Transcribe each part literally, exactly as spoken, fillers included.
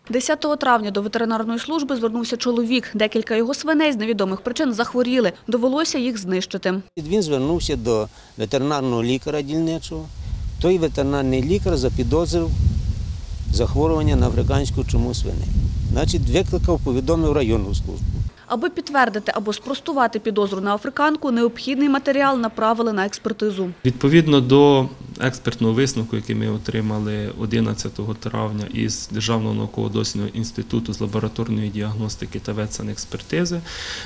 десятого травня до ветеринарної служби звернувся чоловік. Декілька його свиней з невідомих причин захворіли. Довелося їх знищити. Він звернувся до ветеринарного лікаря дільничого. Той ветеринарний лікар запідозрив захворювання на африканську чуму свиней. Значить, викликав, повідомив районну службу. Аби підтвердити або спростувати підозру на африканку, необхідний матеріал направили на експертизу. Відповідно до експертного висновку, який ми отримали одинадцятого травня із Державного науково-дослідного інституту з лабораторної діагностики та ветсанекспертизи,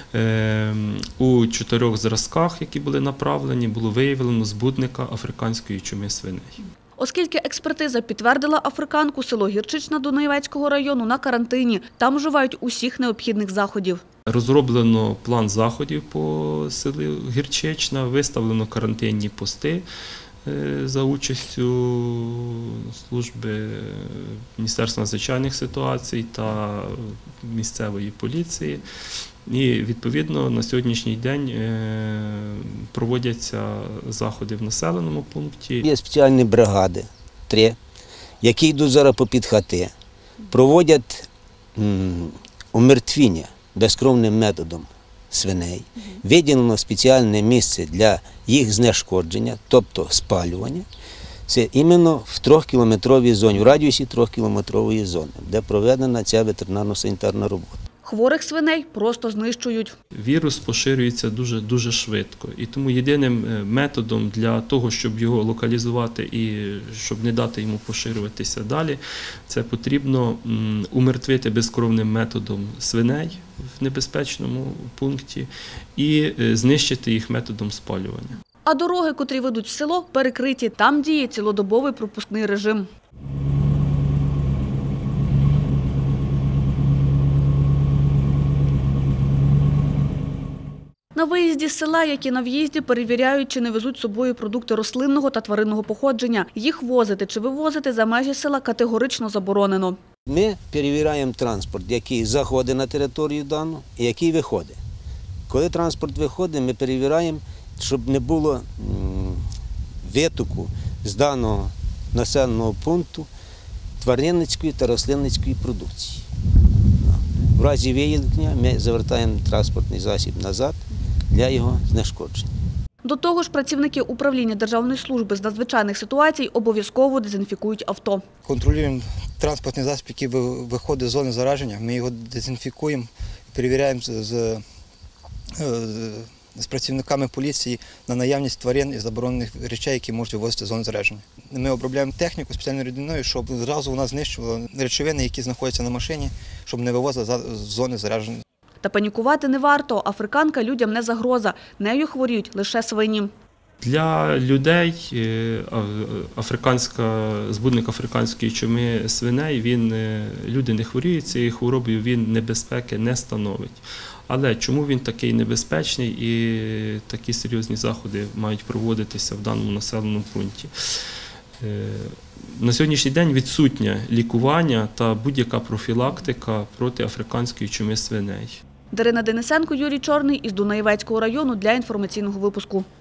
у чотирьох зразках, які були направлені, було виявлено збудника африканської чуми свиней. Оскільки експертиза підтвердила африканку, село Гірчична Дунаєвецького району на карантині. Там вживають усіх необхідних заходів. Розроблено план заходів по селу Гірчична, виставлено карантинні пости за участю служби Міністерства надзвичайних ситуацій та місцевої поліції. І, відповідно, на сьогоднішній день проводяться заходи в населеному пункті. Є спеціальні бригади, три, які йдуть зараз попід хати, проводять умертвіння безкровним методом свиней. Виділено спеціальне місце для їх знешкодження, тобто спалювання. Це іменно в трьохкілометровій зоні, в радіусі трьохкілометрової зони, де проведена ця ветеринарно-санітарна робота. Хворих свиней просто знищують. Вірус поширюється дуже, дуже швидко. І тому єдиним методом для того, щоб його локалізувати і щоб не дати йому поширюватися далі, це потрібно умертвити безкровним методом свиней в небезпечному пункті і знищити їх методом спалювання. А дороги, котрі ведуть в село, перекриті. Там діє цілодобовий пропускний режим. На виїзді з села, як і на в'їзді, перевіряють, чи не везуть з собою продукти рослинного та тваринного походження. Їх возити чи вивозити за межі села категорично заборонено. Ми перевіряємо транспорт, який заходить на територію дану і який виходить. Коли транспорт виходить, ми перевіряємо, щоб не було витоку з даного населеного пункту тваринницької та рослинницької продукції. В разі виїзду ми завертаємо транспортний засіб назад для його знешкодження. До того ж, працівники управління Державної служби з надзвичайних ситуацій обов'язково дезінфікують авто. Контролюємо транспортний засіб, який виходить з зони зараження. Ми його дезінфікуємо, перевіряємо з, з, з працівниками поліції на наявність тварин і заборонених речей, які можуть вивозити з зони зараження. Ми обробляємо техніку спеціальною рідиною, щоб зразу вона знищувала речовини, які знаходяться на машині, щоб не вивозили з зони зараження. Та панікувати не варто. Африканка людям не загроза. Нею хворіють лише свині. Для людей африканська, збудник африканської чуми свиней, він, люди не хворіють цією хворобою, він небезпеки не становить. Але чому він такий небезпечний і такі серйозні заходи мають проводитися в даному населеному пункті? На сьогоднішній день відсутнє лікування та будь-яка профілактика проти африканської чуми свиней. Дарина Денисенко, Юрій Чорний із Дунаєвецького району для інформаційного випуску.